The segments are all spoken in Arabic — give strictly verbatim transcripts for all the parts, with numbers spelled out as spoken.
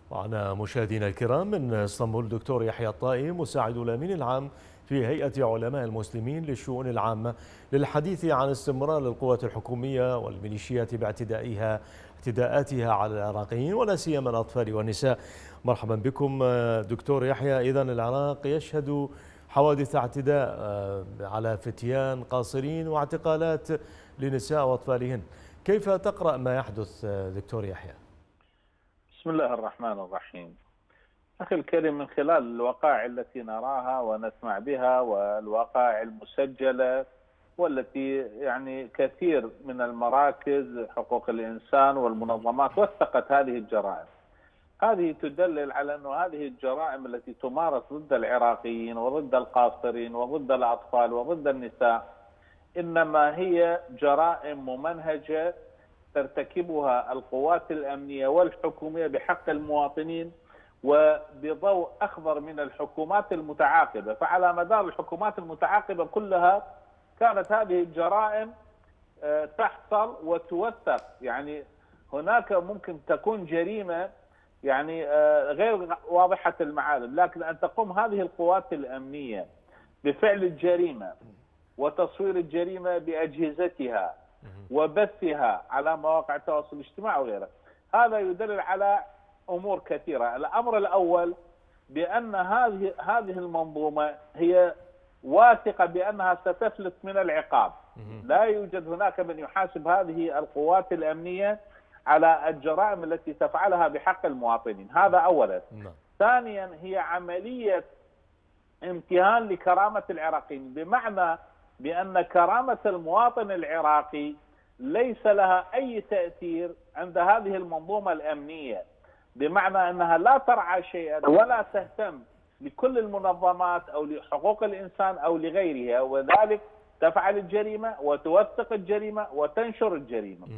معنا مشاهدينا الكرام من اسطنبول الدكتور يحيى الطائي مساعد الأمين العام في هيئة علماء المسلمين للشؤون العامة للحديث عن استمرار القوات الحكومية والميليشيات باعتدائها اعتداءاتها على العراقيين ولا سيما الأطفال والنساء. مرحبا بكم دكتور يحيى. إذن العراق يشهد حوادث اعتداء على فتيان قاصرين واعتقالات لنساء وأطفالهن، كيف تقرأ ما يحدث دكتور يحيى؟ بسم الله الرحمن الرحيم. أخي الكريم، من خلال الوقائع التي نراها ونسمع بها والوقائع المسجلة والتي يعني كثير من المراكز حقوق الإنسان والمنظمات وثقت هذه الجرائم، هذه تدلل على أن هذه الجرائم التي تمارس ضد العراقيين وضد القاصرين وضد الأطفال وضد النساء إنما هي جرائم ممنهجة ترتكبها القوات الأمنية والحكومية بحق المواطنين وبضوء أخضر من الحكومات المتعاقبة. فعلى مدار الحكومات المتعاقبة كلها كانت هذه الجرائم تحصل وتوثق. يعني هناك ممكن تكون جريمة يعني غير واضحة المعالم، لكن أن تقوم هذه القوات الأمنية بفعل الجريمة وتصوير الجريمة بأجهزتها وبثها على مواقع التواصل الاجتماعي وغيره، هذا يدل على امور كثيره. الامر الاول بان هذه هذه المنظومه هي واثقه بانها ستفلت من العقاب، لا يوجد هناك من يحاسب هذه القوات الامنيه على الجرائم التي تفعلها بحق المواطنين، هذا اولا. ثانيا، هي عمليه امتهان لكرامه العراقيين، بمعنى بان كرامه المواطن العراقي ليس لها أي تأثير عند هذه المنظومة الأمنية، بمعنى أنها لا ترعى شيئا ولا تهتم لكل المنظمات أو لحقوق الإنسان أو لغيرها، وذلك تفعل الجريمة وتوثق الجريمة وتنشر الجريمة.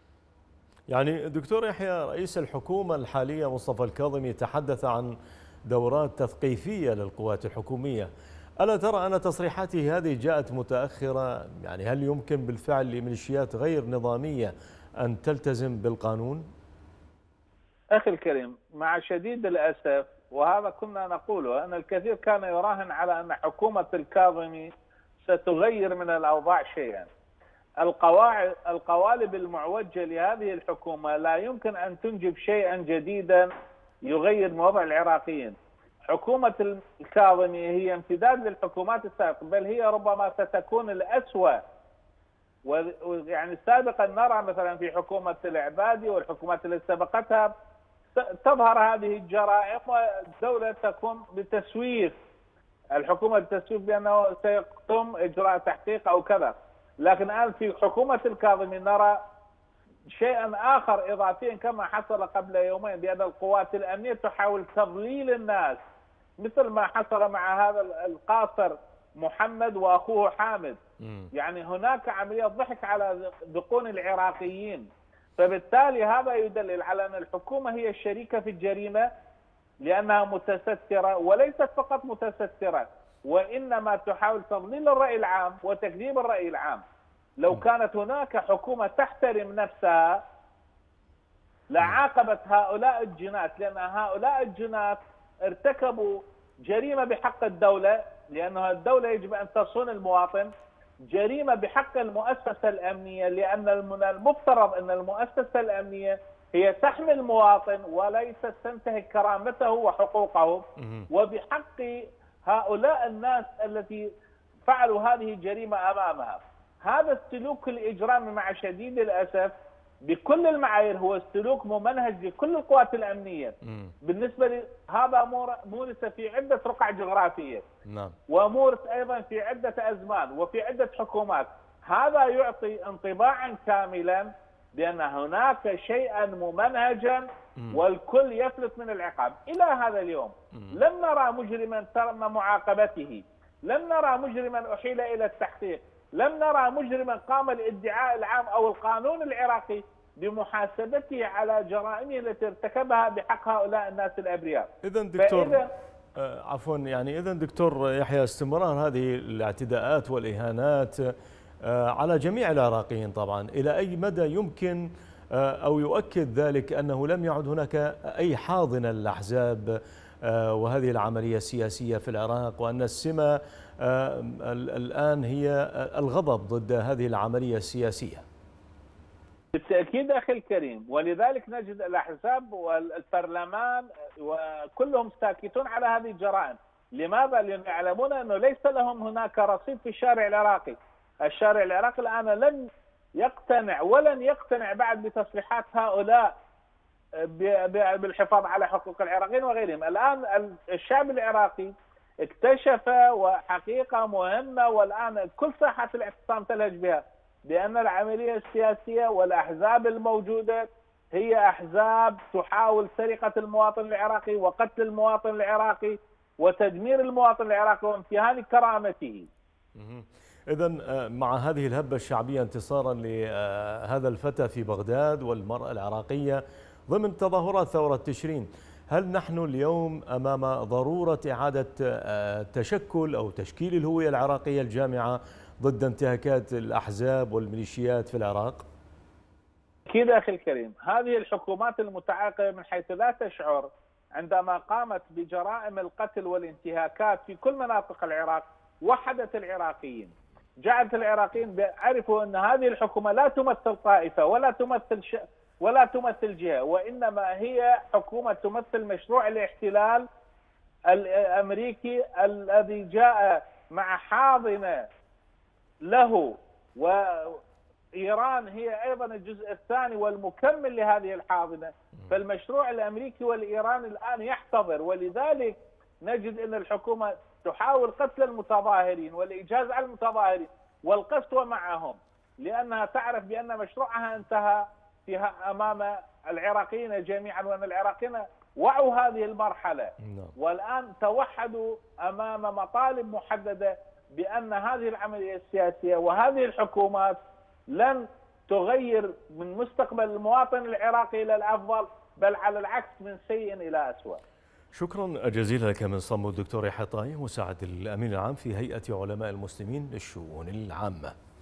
يعني دكتور يحيى، رئيس الحكومة الحالية مصطفى الكاظمي تحدث عن دورات تثقيفية للقوات الحكومية، ألا ترى أن تصريحاته هذه جاءت متأخرة؟ يعني هل يمكن بالفعل لميليشيات غير نظامية أن تلتزم بالقانون؟ أخي الكريم، مع شديد الأسف وهذا كنا نقوله، أن الكثير كان يراهن على أن حكومة الكاظمي ستغير من الأوضاع شيئا. القواعد القوالب المعوجة لهذه الحكومة لا يمكن أن تنجب شيئا جديدا يغير من وضع العراقيين. حكومة الكاظمي هي امتداد للحكومات السابقة، بل هي ربما ستكون الأسوأ. ويعني سابقا نرى مثلا في حكومة العبادي والحكومات التي سبقتها تظهر هذه الجرائم والدولة تقوم بتسويف، الحكومة بتسويف بأنه سيتم إجراء تحقيق أو كذا. لكن الآن في حكومة الكاظمي نرى شيئا آخر إضافيا كما حصل قبل يومين، بأن القوات الأمنية تحاول تضليل الناس، مثل ما حصل مع هذا القاصر محمد وأخوه حامد. يعني هناك عملية ضحك على ذقون العراقيين. فبالتالي هذا يدلل على أن الحكومة هي الشريكة في الجريمة، لأنها متسترة، وليست فقط متسترة وإنما تحاول تضليل الرأي العام وتكذيب الرأي العام. لو كانت هناك حكومة تحترم نفسها لعاقبت هؤلاء الجنات، لأن هؤلاء الجنات ارتكبوا جريمة بحق الدولة، لأنها الدولة يجب أن تصون المواطن، جريمة بحق المؤسسة الأمنية، لأن من المفترض أن المؤسسة الأمنية هي تحمي المواطن وليست تنتهك كرامته وحقوقه، وبحق هؤلاء الناس التي فعلوا هذه الجريمة أمامها. هذا السلوك الإجرامي مع شديد الأسف بكل المعايير هو سلوك ممنهج لكل القوات الأمنية. مم. بالنسبة لي هذا مورس في عدة رقع جغرافية، نعم، ومورس أيضا في عدة أزمان وفي عدة حكومات. هذا يعطي انطباعا كاملا بأن هناك شيئا ممنهجا مم. والكل يفلت من العقاب. إلى هذا اليوم مم. لم نرى مجرما تم معاقبته، لم نرى مجرما أحيل إلى التحقيق، لم نرى مجرما قام الادعاء العام أو القانون العراقي بمحاسبته على جرائمه التي ارتكبها بحق هؤلاء الناس الأبرياء. إذا دكتور آه عفوا يعني إذا دكتور يحيى، استمرار هذه الاعتداءات والإهانات آه على جميع العراقيين طبعا، إلى أي مدى يمكن أو يؤكد ذلك أنه لم يعد هناك أي حاضنة للأحزاب وهذه العملية السياسية في العراق، وأن السمة الآن هي الغضب ضد هذه العملية السياسية؟ بالتأكيد أخي الكريم، ولذلك نجد الأحزاب والبرلمان وكلهم ساكتون على هذه الجرائم. لماذا؟ لأنهم يعلمون أنه ليس لهم هناك رصيد في الشارع العراقي. الشارع العراقي الآن لن يقتنع ولن يقتنع بعد بتصريحات هؤلاء بالحفاظ على حقوق العراقيين وغيرهم. الآن الشعب العراقي اكتشف وحقيقة مهمة، والآن كل ساحات الاعتصام تلهج بها، بأن العملية السياسية والأحزاب الموجودة هي أحزاب تحاول سرقة المواطن العراقي وقتل المواطن العراقي وتدمير المواطن العراقي وامتهان كرامته. إذن مع هذه الهبة الشعبية انتصارا لهذا الفتى في بغداد والمرأة العراقية ضمن تظاهرات ثورة تشرين، هل نحن اليوم أمام ضرورة إعادة تشكل أو تشكيل الهوية العراقية الجامعة ضد انتهاكات الأحزاب والميليشيات في العراق؟ أكيد أخي الكريم، هذه الحكومات المتعاقبة من حيث لا تشعر عندما قامت بجرائم القتل والانتهاكات في كل مناطق العراق وحدت العراقيين، جعلت العراقيين يعرفوا أن هذه الحكومة لا تمثل طائفة ولا تمثل ش... ولا تمثل جهة، وإنما هي حكومة تمثل مشروع الاحتلال الأمريكي الذي جاء مع حاضنة له، وإيران هي أيضا الجزء الثاني والمكمل لهذه الحاضنة. فالمشروع الأمريكي والإيراني الآن يحتضر، ولذلك نجد أن الحكومة تحاول قتل المتظاهرين والإيجاز على المتظاهرين والقسوة معهم، لأنها تعرف بأن مشروعها انتهى فيها أمام العراقيين جميعا، وأن العراقيين وعوا هذه المرحلة والآن توحدوا أمام مطالب محددة بأن هذه العملية السياسية وهذه الحكومات لن تغير من مستقبل المواطن العراقي إلى الأفضل، بل على العكس من سيء إلى أسوأ. شكرا جزيلا لك من صمود دكتور يحيى الطائي مساعد الأمين العام في هيئة علماء المسلمين للشؤون العامة.